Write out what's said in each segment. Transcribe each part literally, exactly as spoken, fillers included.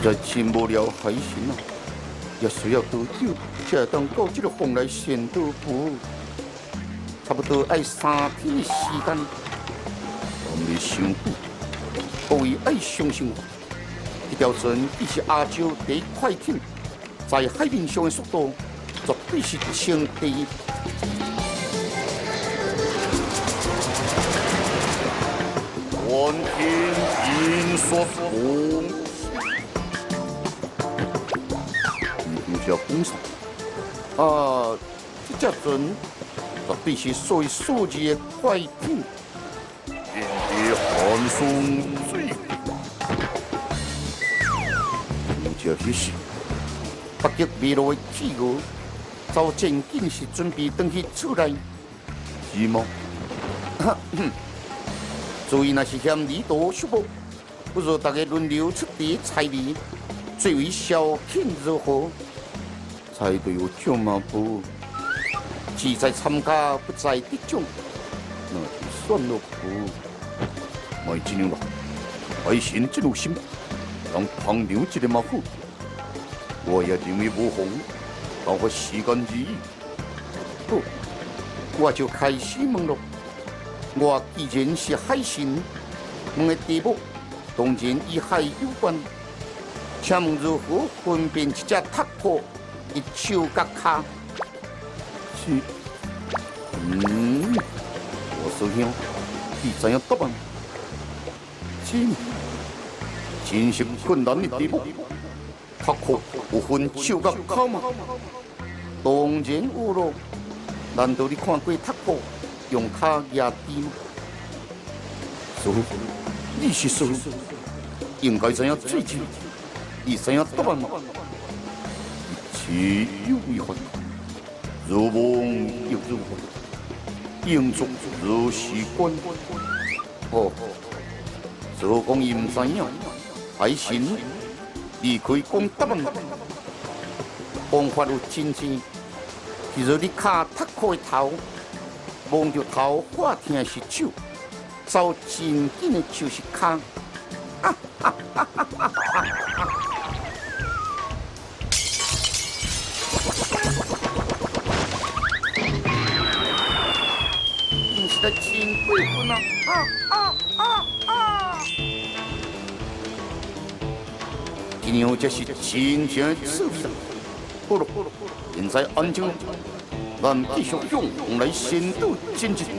在真无聊海神啊，也需要多久才会当到这个蓬莱仙岛府？差不多要三天的时间。我们的想法，各位爱相信我，这条船伊是亚洲第一快艇，在海面上的速度绝对是前第一。 观天引说风，有条公司啊，这只船绝对是属于数字的快艇，人的寒霜最有这迄时，北极迷路的企鹅，早前紧是准备登去厝内，是吗？所以，若是嫌离岛束缚，不如大家轮流出题猜谜，最为小品如何？猜对有奖嘛不？志在参加，不在得奖，那就算了不。莫这样啦，爱神真有心，让旁人一个嘛好。我也认为无妨，但我时间而已。好，我就开始问咯。 我既然是海神，问的题目当然与海有关。请问如何分辨一只拓扑的手甲脚？是，嗯，我师兄，你知影答案？真，真是困难的题目。拓扑有分手甲脚吗？当然有咯。难道你看过拓扑？ 用脚压低吗？师傅，你是师傅，应该知影最近，你知影答案吗？一切有为法，如梦亦如幻，应作如是观。哦，师傅讲伊唔知影，海神，你可以讲答案吗？方法有真济，其实你脚踏开头。 望着头发疼是手，走真紧的就是脚。啊啊啊啊啊啊！你是在真过分啊！啊啊啊啊！今娘这是真正的刺激。好了，现在安静。 咱继续用红来仙岛前进。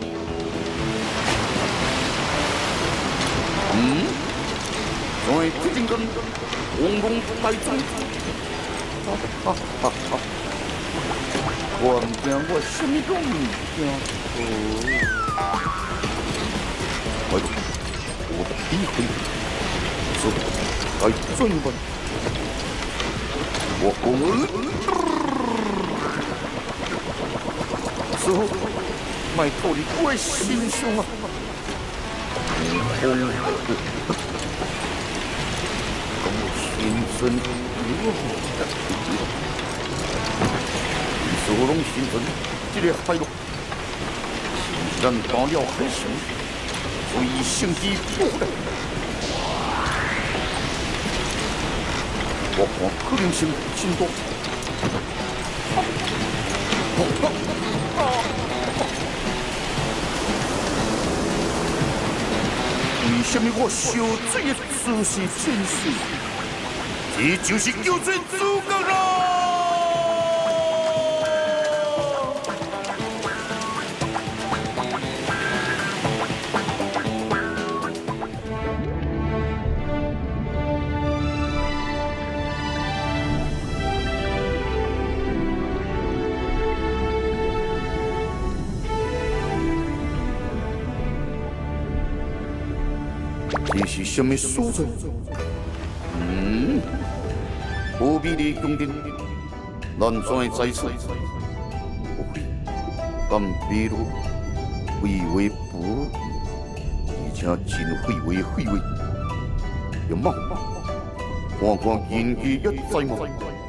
嗯，在铁金刚红龙大中，哈哈哈哈！我唔惊我什么都唔惊。哦，哎，我的第一回，是来转吧。我红。 师傅，卖托你我的心胸啊！空跟我心存如何？师傅拢心存这个海陆，既然打了海神，所以性机不来。我看可能性真多。为什么我受罪的只是真实？这就是救罪资格啦！这是什么所在？嗯，无比的宫殿，咱怎会在此？不会，但比如废为不，而且真废为废为，有吗？看看人机一在吗？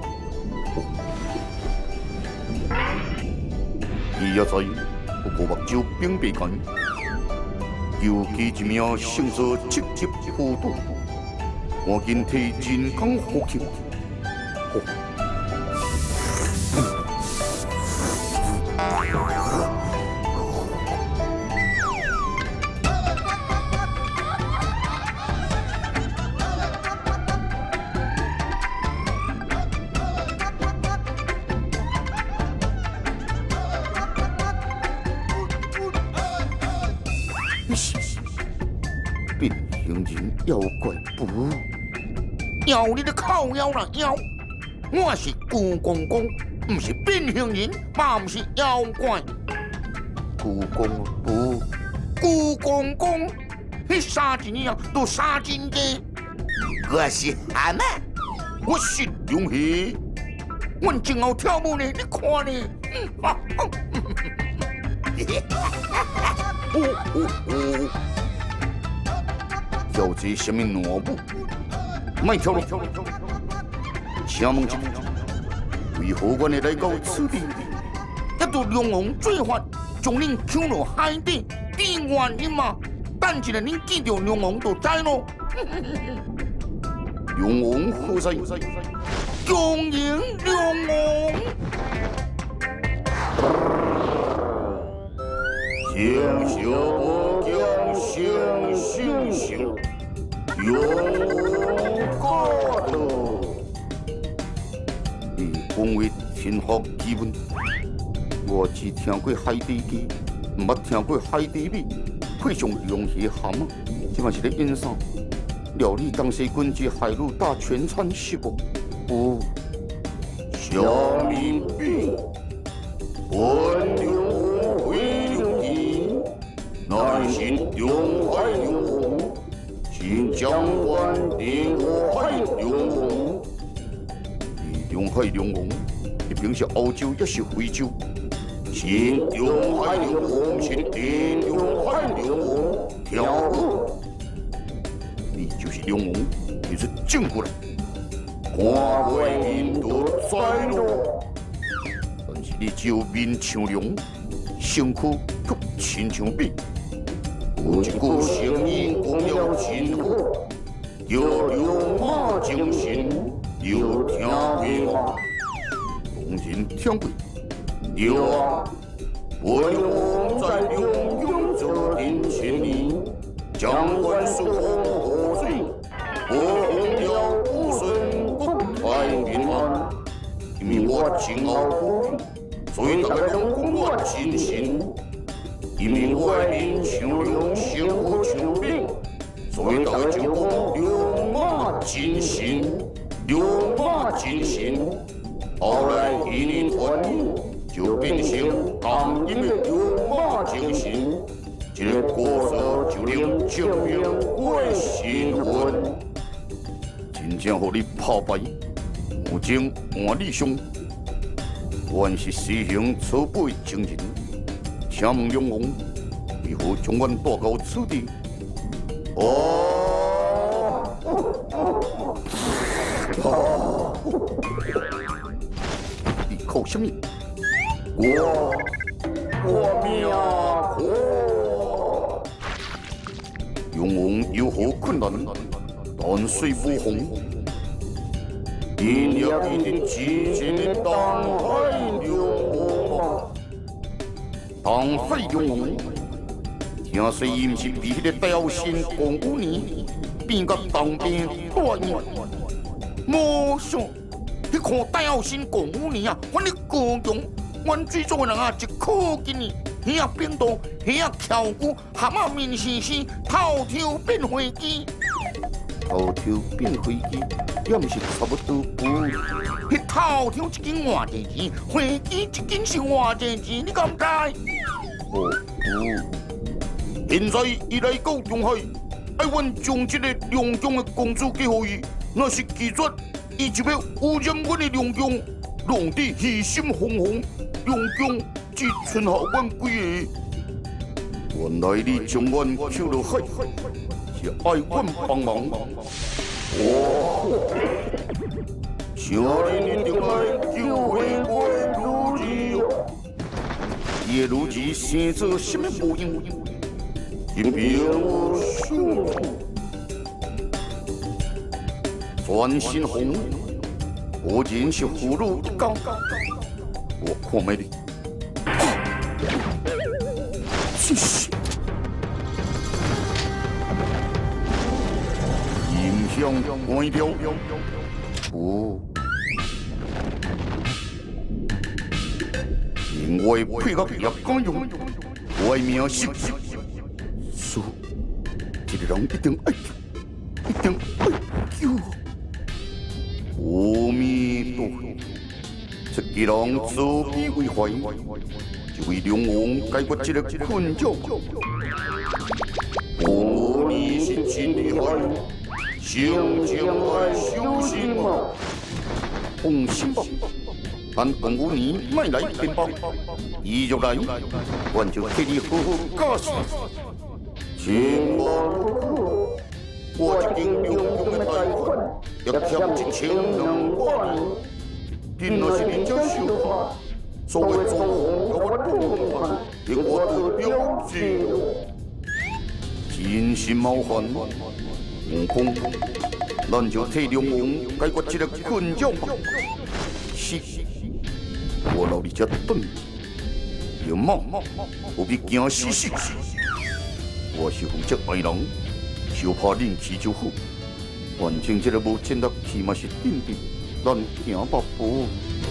伊也在，不过目睭并不干。 尤其一名性质积极辅导， 赶紧替人工呼吸。呼。变形人妖怪不，妖你的靠妖啦妖！我是古公公，不是变形人，嘛不是妖怪。古公不，古公公，迄三钱啊，都三斤多。我是蛤蟆，我是龙虾，我正好跳舞呢，你看呢？嗯啊哦，哦哦哦！叫这什么挪步？卖跳了！请问一下，为何我会来到此地？一度龙王罪犯将恁抢落海底，是原因嘛？等一下恁见到龙王就知咯。龙王何在？恭迎龙王！星宿不将星星宿，龙王驾到。你讲话天学基本，我只听过海底鸡，毋捌听过海底米，配上龙虾蛤蟆，这嘛是咧演啥？料理当时军之海陆大全餐是无？有小米饼，本龙王会龙鸡，乃是龙海龙王，新疆湾灵海龙王。龙海龙王一边是欧洲，也是非洲。新龙海龙王是地龙海龙王，跳舞。你就是龙王，你是正过来。看过印度衰落，但是你只有面像龙，身躯却亲像米。有一股声音讲了真好，叫龙马精神。有听过，当然听过。有啊，我龙王在龙涌做定千年，将官书红河水，我红了武顺国泰民安。因为我真傲骨，所以大家拢讲我真神。因为我的面像龙，身躯像米，所以大家就讲龙马真神。龙马精神，后来一年传就变成当今的龙马精神，这个故事就能证明我的身份。真正互你泡白，无情换理想，原是西行初辈情人，请问龙王为何将阮带到此地？哦。哦，你靠什么？我我命苦。龙王有何困难？断水不红。因也一定之前的东海龙王。东海龙王，听说伊毋是比迄个雕仙公五年变甲当兵大意。无想，迄颗大后生过五年啊，阮咧高强，阮最做的人啊，一靠近呢，遐啊冰刀，遐啊翘骨，蛤蟆面生生，头头变飞机，头头变飞机，也毋是差不多不？迄头头一斤偌济钱，飞机一斤是偌济钱，你敢知？哦不，现在伊来到中海，爱阮将这个龙江的公主寄互伊。若是拒绝，伊就要污染阮的龙江，弄得鱼心红红，龙江只剩下阮几个。原来你将阮抢落海，是爱阮帮忙。哦，小人一定爱救回我的女儿哦。伊的女儿生做什么模样？因并无想。 专心红，果然是葫芦一高。我看没你，去死！影响关掉，不，因为配合也敢用，我的名是是，这个人一定爱救，一定爱救。阿弥陀佛，这个人自以为怀，就为龙王解决这个困境。阿弥是真厉害。心情爱小心嘛，放心吧，俺公五年卖来便包，伊若来，我就替你好好教示。千万不可，我一定用用的贷款，要欠一千两百年。恁若是认真想法，所谓做红甲我痛快，令我得了解。真心冒犯。悟空，咱就替龙王解决这个困境吧。是，我老你这顿，有梦不必惊死死。我是负责坏人，就怕恁去就好。反正这个无钱得去嘛是定的，咱行吧步。